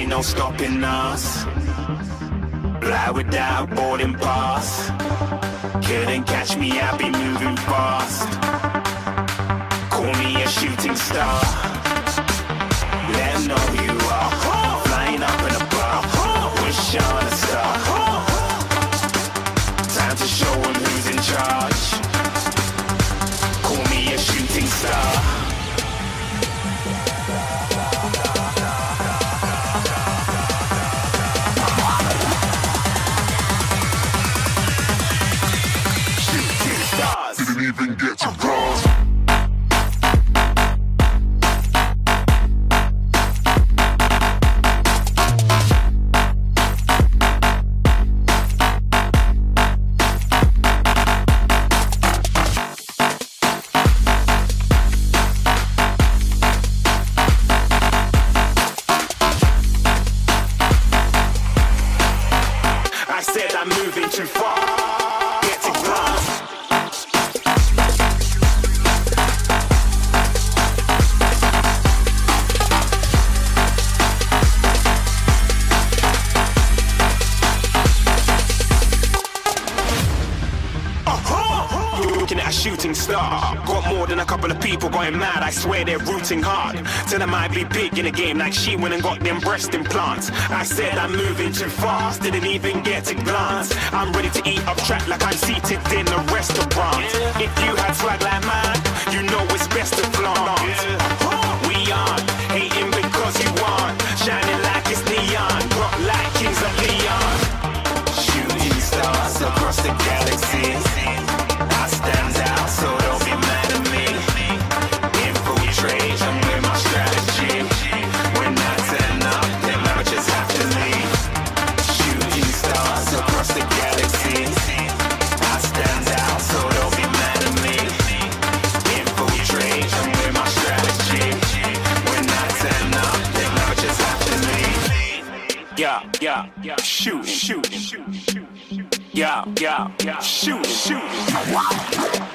ain't no stopping us. Fly without boarding pass. Couldn't catch me, I be moving fast. Call me a shooting star. Let 'em know who you are. Flying up in a bar. Wish on a star. Time to show 'em who's in charge. Call me a shooting star. Didn't even get to cross. I said I'm moving too far. Get to glass. Looking at a shooting star. Got more than a couple of people going mad. I swear they're rooting hard. Tell them I be big in the game like she went and got them breast implants. I said I'm moving too fast. Didn't even get a glance. I'm ready to eat up track like I'm seated in a restaurant. If you had swag like mine, you know it's best to flaunt. We aren't hating because you aren't. Shining like it's neon. Rock like kings of Leon. Shooting stars across the galaxy. I stand out, so don't be mad at me. Infiltrate, I'm with my strategy. When I turn up, then I just have to leave. Shooting stars across the galaxy. I stand out, so don't be mad at me. Infiltrate, I'm with my strategy. When I turn up, then I just have to leave. Yeah, shoot, shoot. Yeah, shoot.